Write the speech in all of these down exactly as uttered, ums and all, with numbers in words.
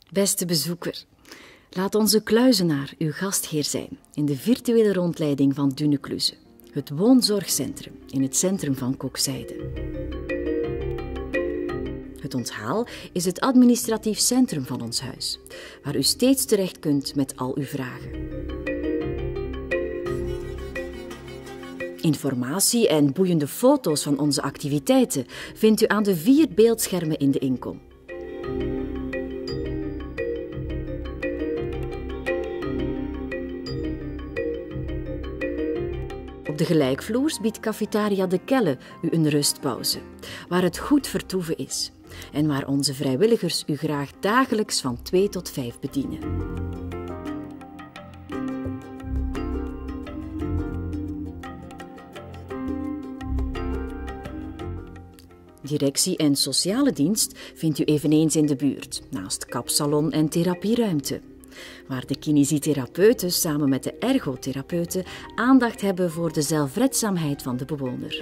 Beste bezoeker, laat onze kluizenaar uw gastheer zijn in de virtuele rondleiding van Dunekluze, het woonzorgcentrum in het centrum van Kokzijde. Het onthaal is het administratief centrum van ons huis, waar u steeds terecht kunt met al uw vragen. Informatie en boeiende foto's van onze activiteiten vindt u aan de vier beeldschermen in de inkom. Op de gelijkvloers biedt Cafetaria De Kelle u een rustpauze, waar het goed vertoeven is en waar onze vrijwilligers u graag dagelijks van twee tot vijf bedienen. Directie en sociale dienst vindt u eveneens in de buurt, naast kapsalon en therapieruimte, waar de kinesitherapeuten samen met de ergotherapeuten aandacht hebben voor de zelfredzaamheid van de bewoner.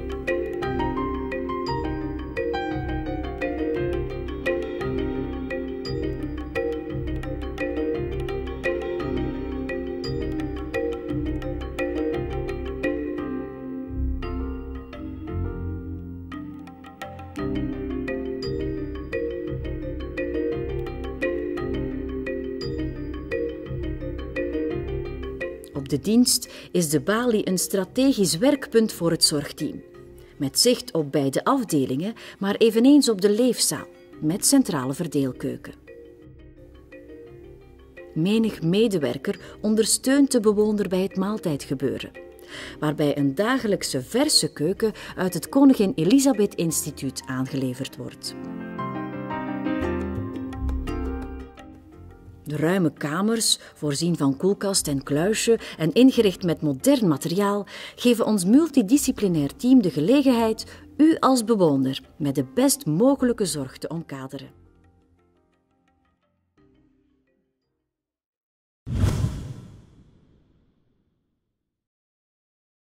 Op de dienst is de balie een strategisch werkpunt voor het zorgteam, met zicht op beide afdelingen, maar eveneens op de leefzaal, met centrale verdeelkeuken. Menig medewerker ondersteunt de bewoner bij het maaltijdgebeuren, waarbij een dagelijkse verse keuken uit het Koningin Elisabeth Instituut aangeleverd wordt. De ruime kamers, voorzien van koelkast en kluisje en ingericht met modern materiaal, geven ons multidisciplinair team de gelegenheid u als bewoner met de best mogelijke zorg te omkaderen.